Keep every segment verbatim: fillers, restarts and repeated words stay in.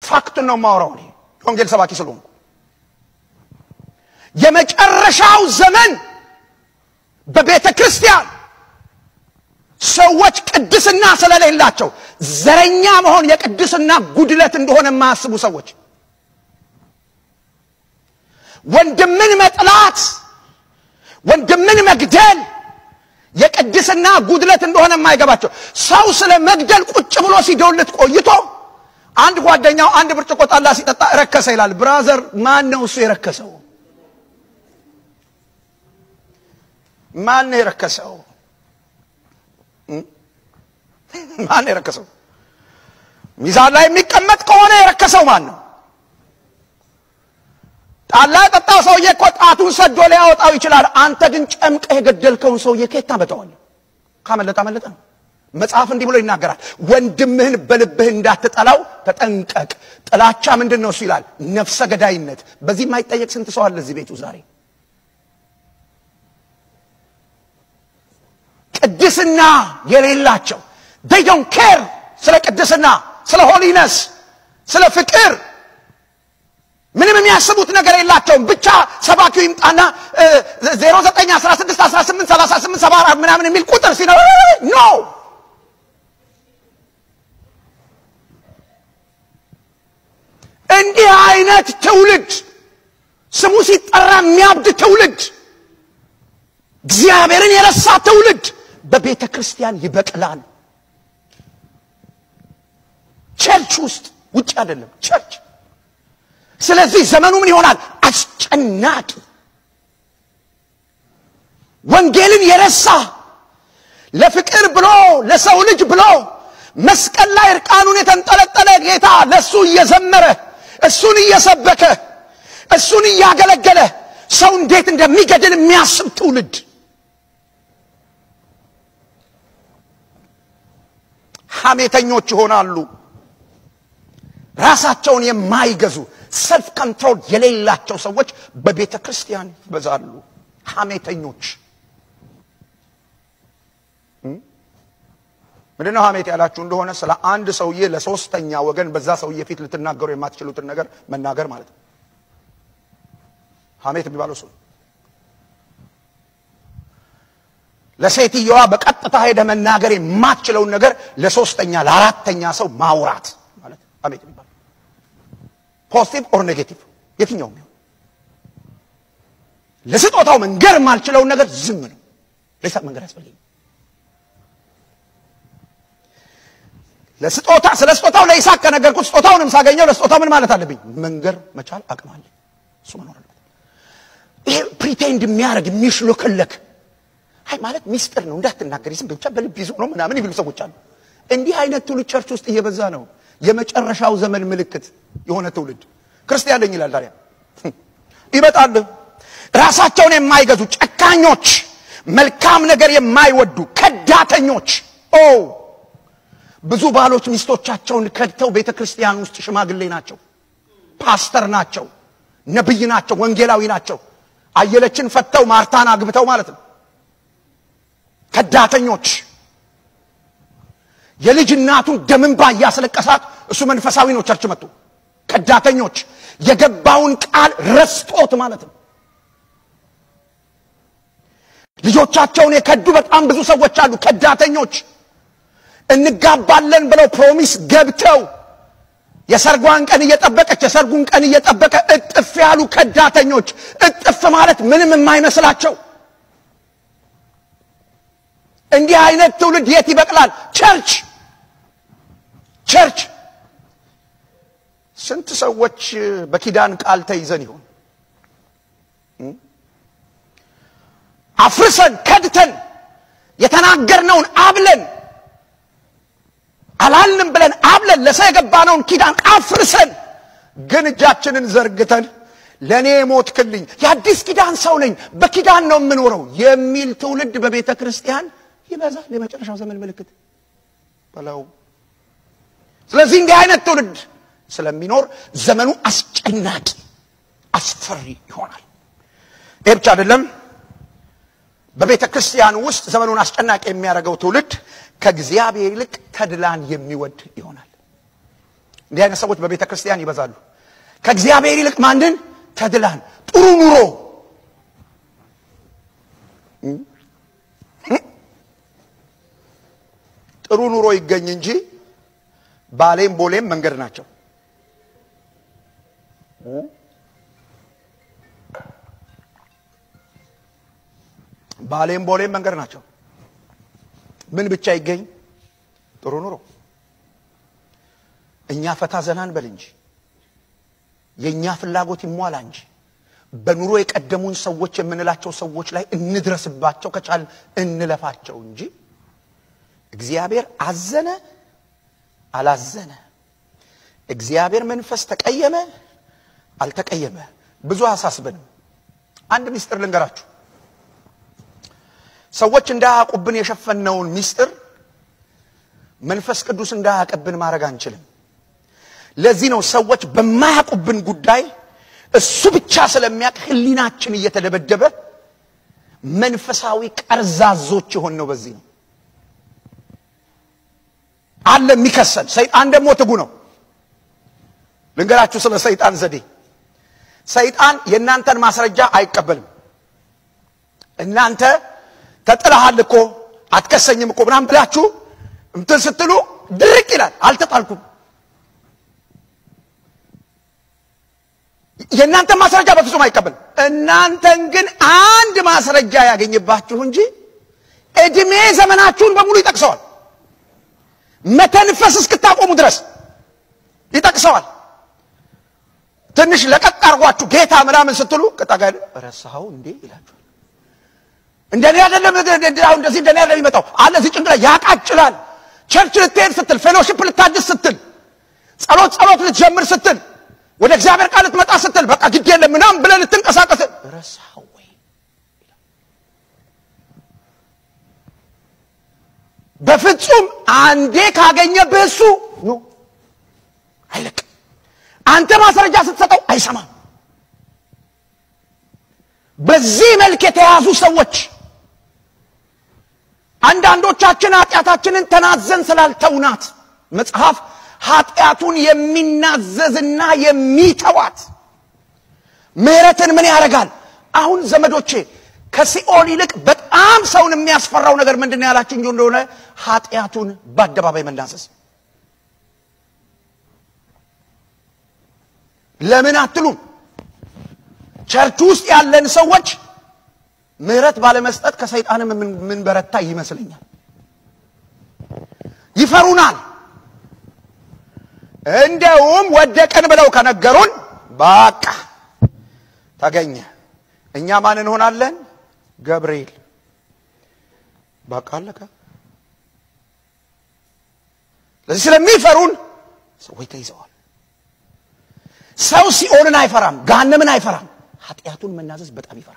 ፋክት ነው ማውራው ነው ወንጌል ሰባኪ ስለሆንኩ የመጨረሻው ዘመን በቤተ ክርስቲያን ሰዎች ቅድስና ስለሌላቸው ዘረኛ መሆን የቅድስና ጉድለት እንደሆነ ማያስቡ ሰዎች ወንድምን መጥላት ወንድምን መግደል የቅድስና ጉድለት እንደሆነ ማይገባቸው ሰው ስለ መግደል ቁጭ ብሎ ሲደውልት ቆይቶ አንድ ጓደኛው አንድ ብርጭቆ ጠላ ሲጠጣ ረከሰ ይላል ብራዘር ማን ነው እሱ የረከሰው ማን ነው የረከሰው ማን ነው የረከሰው ሚዛን ላይ የሚቀመጥ ከሆነ የረከሰው ማን ነው ጠላ ጠጣው ሰውዬ እኮ ጣቱን ሰዶ ሊያወጣው ይችላል አንተ ግን ጨምቀህ የገደልከውን ሰውዬ ከየት ታመጣዋለህ ካመለጣ መለጠ ነው መጽሐፍ እንዲህ ብሎ ይናገራል ወንድምህን በልብህ እንዳትጠላው ተጠንቀቅ ጥላቻ ምንድነው እሱ ይላል ነፍሰ ገዳይነት በዚህ ማይጠየቅ ስንት ሰው አለ እዚህ ቤቱ ዛሬ ቅድስና የሌላቸው they don't care ስለ ቅድስና ስለ holiness ስለ ፍቅር ምንም የሚያስቡት ነገር የላቸውም ብቻ ሰባኪው ይምጣና ዜሮ ዘጠኝ አስራ ስድስት አስራ ስምንት ሰላሳ ስምንት ሰባ አራት ምናምን የሚል ቁጥር ሲነው ኖ እንዲህ አይነት ትውልድ ስሙ ሲጠራ የሚያብድ ትውልድ እግዚአብሔርን የረሳ ትውልድ በቤተ ክርስቲያን ይበቅላል ቸርች ውስጥ ውጭ አይደለም ቸርች ስለዚህ ዘመኑ ምን ይሆናል አስጨናቂ ወንጌልን የረሳ ለፍቅር ብሎ ለሰው ልጅ ብሎ መስቀል ላይ እርቃኑን የተንጠለጠለ ጌታ ለሱ እየዘመረ እሱን እየሰበከ እሱን እያገለገለ ሰው እንዴት እንደሚገድል የሚያስብ ትውልድ ሐሜተኞች ይሆናሉ ራሳቸውን የማይገዙ ሰልፍ ኮንትሮል የሌላቸው ሰዎች በቤተ ክርስቲያን ይበዛሉ ሐሜተኞች ምንድነው ሐሜት ያላችሁ እንደሆነ ስለ አንድ ሰውዬ ለሶስተኛ ወገን በዛ ሰውዬ ፊት ልትናገሩ የማትችሉትን ነገር መናገር ማለት ነው ሐሜት የሚባለው እሱ ለሴትየዋ በቀጥታ ሄደ መናገር የማትችለው ነገር ለሶስተኛ ለአራተኛ ሰው ማውራት ማለት ሐሜት የሚባለው ፖዚቲቭ ኦር ኔጌቲቭ የትኛው ነው ለስጦታው መንገር ማልችለው ነገር ዝም ነው ለሳ መንገር ያስፈልጋል ለስጦታ ስለስጦታው ለይስሐቅ ከነገርኩት ስጦታውንም ሳገኘው ለስጦታው ምን ማለት አለብኝ መንገር መቻል አቅም አለ እሱ መኖር አለበት ይሄ ፕሪቴንድ የሚያርግ የሚሽሎከለክ አይ ማለት ሚስጥር ነው እንዳትናገሪ ዝም ብቻ በልብ ይዞ ነው ምናምን ይብሉ ሰዎች አሉ እንዲህ አይነት ትውልድ ቸርች ውስጥ እየበዛ ነው የመጨረሻው ዘመን ምልክት የሆነ ትውልድ ክርስቲያን ነኝ ይላል ታዲያ ይመጣል ራሳቸውን የማይገዙ ጨካኞች መልካም ነገር የማይወዱ ከዳተኞች ኦ ብዙ ባሎች ሚስቶቻቸውን ከድተው ቤተክርስቲያን ውስጥ ሽማግሌ ናቸው ፓስተር ናቸው ነብይ ናቸው ወንጌላዊ ናቸው አየለችን ፈተው ማርታን አግብተው ማለት ነው ከዳተኞች የልጅ እናቱን ደምንባ ያስለቀሳት እሱ መንፈሳዊ ነው ቸርች መጥቶ ከዳተኞች የገባውን ቃል ረስቶት ማለት ነው ልጆቻቸውን የከዱ በጣም ብዙ ሰዎች አሉ ከዳተኞች እንጋባለን ብለው ፕሮሚስ ገብተው የሰርጓን ቀን እየጠበቀች የሰርጉን ቀን እየጠበቀ እጥፍ ያሉ ከዳተኞች እጥፍ ማለት ምንም የማይመስላቸው እንዲህ አይነት ትውልድ የት ይበቅላል ቸርች ቸርች ስንት ሰዎች በኪዳን ቃል ተይዘን ይሆን አፍርሰን ከድተን የተናገርነውን አብለን አላልንም ብለን አብለን ለሰው የገባነውን ኪዳን አፍርሰን ግን እጃችንን ዘርግተን ለኔ ሞትክልኝ የአዲስ ኪዳን ሰው ነኝ በኪዳን ነው የምኖረው የሚል ትውልድ በቤተ ክርስቲያን ይበዛል የመጨረሻው ዘመን ምልክት ባላው ስለዚህ እንዲህ አይነት ትውልድ ስለሚኖር ዘመኑ አስጨናቂ አስፈሪ ይሆናል ይህ ብቻ አይደለም በቤተ ክርስቲያን ውስጥ ዘመኑን አስጨናቂ የሚያደርገው ትውልድ ከእግዚአብሔር ይልቅ ተድላን የሚወድ ይሆናል እንዲህ አይነት ሰዎች በቤተ ክርስቲያን ይበዛሉ። ከእግዚአብሔር ይልቅ ማንን? ተድላን፣ ጥሩ ኑሮ ጥሩ ኑሮ ይገኝ እንጂ ባሌም ቦሌም መንገድ ናቸው። ባሌም ቦሌም መንገድ ናቸው። ምን ብቻ ይገኝ? ጥሩ ኑሮ። እኛ ፈታ ዘናን በል እንጂ የኛ ፍላጎት ይሟላ እንጂ በኑሮ የቀደሙን ሰዎች የምንላቸው ሰዎች ላይ እንድረስባቸው ከቻል እንለፋቸው እንጂ እግዚአብሔር አዘነ አላዘነ፣ እግዚአብሔር መንፈስ ተቀየመ አልተቀየመ ብዙ አሳስበንም። አንድ ሚስጥር ልንገራችሁ። ሰዎች እንዳያቁብን የሸፈነውን ሚስጥር መንፈስ ቅዱስ እንዳያቀብን ማድረግ አንችልም። ለዚህ ነው ሰዎች በማያቁብን ጉዳይ እሱ ብቻ ስለሚያቅ ህሊናችን እየተደበደበ መንፈሳዊ ቀርዛዞች ይሆን ነው። በዚህ ነው አለ የሚከሰል ሰይጣን ደግሞ ትጉ ነው። ልንገራችሁ ስለ ሰይጣን ዘዴ። ሰይጣን የእናንተን ማስረጃ አይቀበልም። እናንተ ተጥለሃል እኮ አትከሰኝም እኮ ምናምን ብላችሁ እንትን ስትሉ ድርቅ ይላል። አልተጣልኩም። የእናንተ ማስረጃ በፍጹም አይቀበልም። እናንተን ግን አንድ ማስረጃ ያገኝባችሁ እንጂ እድሜ ዘመናችሁን በሙሉ ይጠቅሰዋል። መተንፈስ እስክታቆሙ ድረስ ይጠቅሰዋል። ትንሽ ለቀቅ አርጓችሁ ጌታ ምናምን ስትሉ ቀጣጋይ ረሳው እንዴ ይላችሁ። እንደኔ አይደለም እንደው እንደዚህ እንደኔ አይደለም ይመጣው አለ እዚህ ጭንቅላ ያቃጭላል። ቸርች ልትሄድ ስትል፣ ፌሎሺፕ ልታድስ ስትል፣ ጸሎት ጸሎት ልትጀምር ስትል፣ ወደ እግዚአብሔር ቃል ልትመጣ ስትል በቃ ግድ የለም ምናምን ብለህ ልትንቀሳቀስ ረሳው ወይ በፍጹም አንዴ ካገኘብህ እሱ ነው አይለቅ። አንተ ማስረጃ ስትሰጠው አይሰማም። በዚህ መልክ የተያዙ ሰዎች አንዳንዶቻችን ኃጢአታችንን ተናዘን ስላልተውናት መጽሐፍ ኃጢአቱን የሚናዘዝና የሚተዋት ምህረትን ምን ያደርጋል? አሁን ዘመዶቼ ከሲኦል ይልቅ በጣም ሰውን የሚያስፈራው ነገር ምንድነው ያላችሁ እንደሆነ ኃጢአቱን በአደባባይ መናዘዝ። ለምን አትሉም? ቸርች ውስጥ ያለን ሰዎች ምህረት ባለመስጠት ከሰይጣንም ምን በረታ ይመስለኛል። ይፈሩናል። እንደውም ወደቀን ብለው ከነገሩን በቃ ተገኘ። እኛ ማን እንሆናለን? ገብርኤል። በቃ አለቀ። ለዚህ ስለሚፈሩን ሰዎች ተይዘዋል። ሰው ሲኦልን አይፈራም፣ ገሃነምን አይፈራም። ኃጢአቱን መናዘዝ በጣም ይፈራል።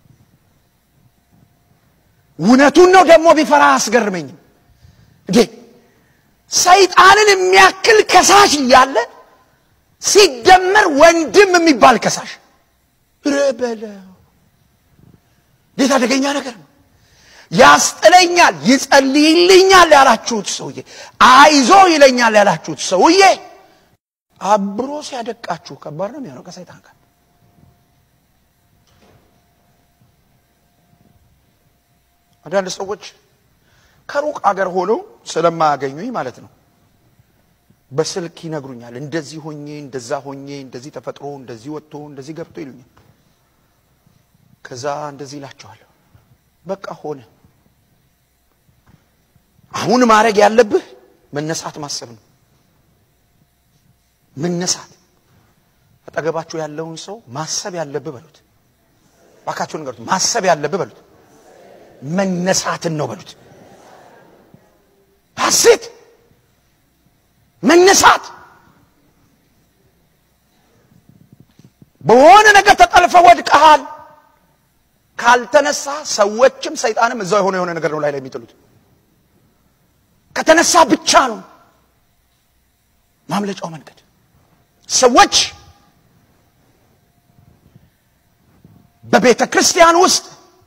እውነቱን ነው ደግሞ ቢፈራ አስገርመኝም እንዴ ሰይጣንን የሚያክል ከሳሽ እያለ ሲደመር ወንድም የሚባል ከሳሽ ረበለው እንዴት አደገኛ ነገር ነው። ያስጥለኛል ይጸልይልኛል ያላችሁት ሰውዬ፣ አይዞ ይለኛል ያላችሁት ሰውዬ አብሮ ሲያደቃችሁ ከባድ ነው የሚሆነው ከሰይጣን ጋር። አንዳንድ ሰዎች ከሩቅ አገር ሆነው ስለማያገኙኝ ማለት ነው በስልክ ይነግሩኛል። እንደዚህ ሆኜ እንደዛ ሆኜ እንደዚህ ተፈጥሮ እንደዚህ ወጥቶ እንደዚህ ገብቶ ይሉኛል። ከዛ እንደዚህ ይላቸዋለሁ። በቃ ሆነ። አሁን ማድረግ ያለብህ መነሳት ማሰብ ነው። መነሳት። አጠገባችሁ ያለውን ሰው ማሰብ ያለብህ በሉት። ባካችሁ ንገሩት። ማሰብ ያለብህ በሉት። መነሳትን ነው በሉት። ሐሴት መነሳት። በሆነ ነገር ተጠልፈ ወድቀሃል ካልተነሳ ሰዎችም ሰይጣንም እዛው የሆነ የሆነ ነገር ነው ላይ ላይ የሚጥሉት። ከተነሳ ብቻ ነው ማምለጫው መንገድ። ሰዎች በቤተ ክርስቲያን ውስጥ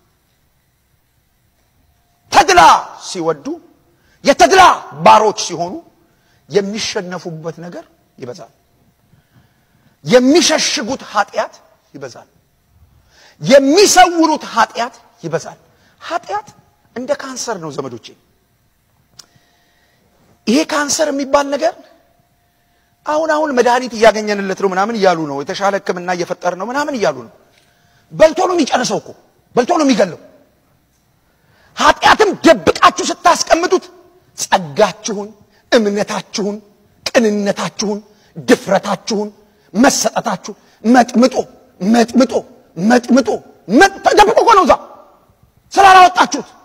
ተድላ ሲወዱ የተድላ ባሮች ሲሆኑ የሚሸነፉበት ነገር ይበዛል የሚሸሽጉት ኃጢያት ይበዛል የሚሰውሩት ኃጢያት ይበዛል ኃጢያት እንደ ካንሰር ነው ዘመዶቼ ይሄ ካንሰር የሚባል ነገር አሁን አሁን መድኃኒት ያገኘንለት ነው ምናምን ይያሉ ነው የተሻለ ህክምና እየፈጠረ ነው ምናምን ይያሉ ነው በልቶ ነው የሚጨርሰው እኮ በልቶ ነው የሚገለው ኃጢያትም ደብቃችሁ ስታስቀምጡት ጸጋችሁን እምነታችሁን ቅንነታችሁን ድፍረታችሁን መሰጠታችሁ መጥምጦ መጥምጦ መጥምጦ ተደብቆ ነው ዛ ስላላወጣችሁት